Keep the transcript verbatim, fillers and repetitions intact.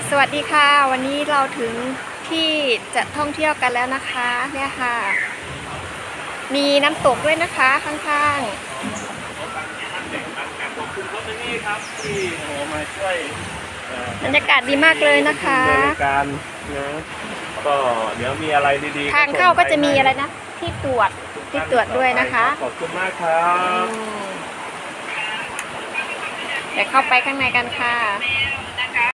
สวัสดีค่ะวันนี้เราถึงที่จะท่องเที่ยวกันแล้วนะคะเนี่ยค่ะมีน้ำตกด้วยนะคะข้างขอบคุณเขาที่นี่ครับที่โหมาช่วยๆบรรยากาศดีมากเลยนะคะบริการนะก็เดี๋ยวมีอะไรดีๆทางเข้าก็จะมีอะไรนะที่ตรวจที่ตรวจด้วยนะคะขอบคุณมากครับเดี๋ยวเข้าไปข้างในกันค่ะ